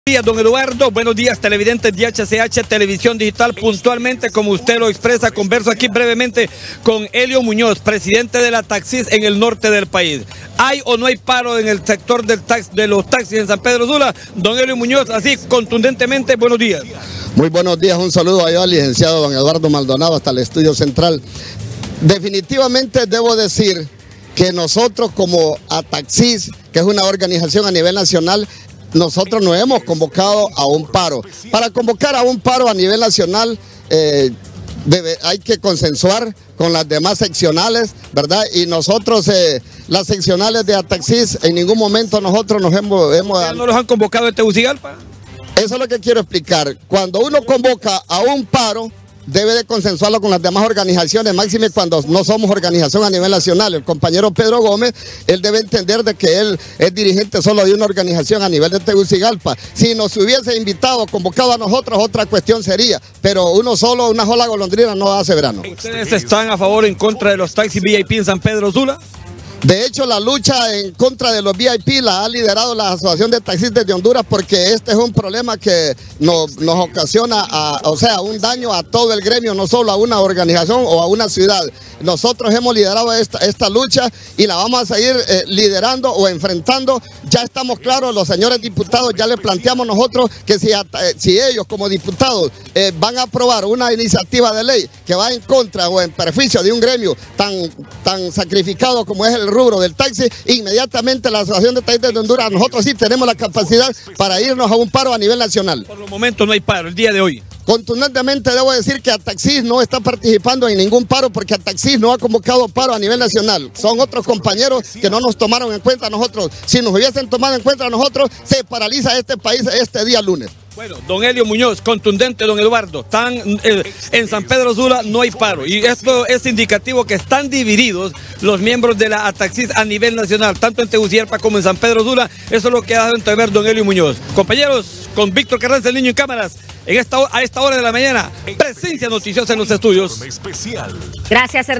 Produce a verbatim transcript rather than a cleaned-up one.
Buenos días, don Eduardo. Buenos días, televidentes de H C H Televisión Digital. Puntualmente, como usted lo expresa, converso aquí brevemente con Helio Muñoz, presidente de la Taxis en el norte del país. ¿Hay o no hay paro en el sector del tax, de los taxis en San Pedro Sula? Don Helio Muñoz, así contundentemente, buenos días. Muy buenos días, un saludo allá al licenciado don Eduardo Maldonado hasta el estudio central. Definitivamente debo decir que nosotros como Ataxis, que es una organización a nivel nacional, nosotros nos hemos convocado a un paro. Para convocar a un paro a nivel nacional eh, debe, hay que consensuar con las demás seccionales, ¿verdad? Y nosotros, eh, las seccionales de Ataxis, en ningún momento nosotros nos hemos... hemos ¿No los han convocado en Tegucigalpa? Eso es lo que quiero explicar. Cuando uno convoca a un paro, debe de consensuarlo con las demás organizaciones, máxime cuando no somos organización a nivel nacional. El compañero Pedro Gómez, él debe entender de que él es dirigente solo de una organización a nivel de Tegucigalpa. Si nos hubiese invitado, convocado a nosotros, otra cuestión sería, pero uno solo, una sola golondrina no hace verano. ¿Ustedes están a favor o en contra de los taxis V I P en San Pedro Sula? De hecho, la lucha en contra de los V I P la ha liderado la Asociación de Taxistas de Honduras, porque este es un problema que nos, nos ocasiona, a, o sea, un daño a todo el gremio, no solo a una organización o a una ciudad. Nosotros hemos liderado esta, esta lucha y la vamos a seguir eh, liderando o enfrentando. Ya estamos claros, los señores diputados, ya les planteamos nosotros que si, eh, si ellos como diputados eh, van a aprobar una iniciativa de ley que va en contra o en perjuicio de un gremio tan, tan sacrificado como es el rubro del taxi, inmediatamente la Asociación de Taxistas de Honduras, nosotros sí tenemos la capacidad para irnos a un paro a nivel nacional. Por el momento no hay paro, el día de hoy. Contundentemente debo decir que Ataxis no está participando en ningún paro, porque Ataxis no ha convocado paro a nivel nacional. Son otros compañeros que no nos tomaron en cuenta a nosotros. Si nos hubiesen tomado en cuenta a nosotros, se paraliza este país este día lunes. Bueno, don Helio Muñoz, contundente, don Eduardo, están, eh, en San Pedro Sula no hay paro, y esto es indicativo que están divididos los miembros de la Ataxis a nivel nacional, tanto en Tegucigalpa como en San Pedro Sula. Eso es lo que ha dado a entrever don Helio Muñoz. Compañeros, con Víctor Carranza, el niño en cámaras, en esta, a esta hora de la mañana, presencia noticiosa en los estudios. Gracias,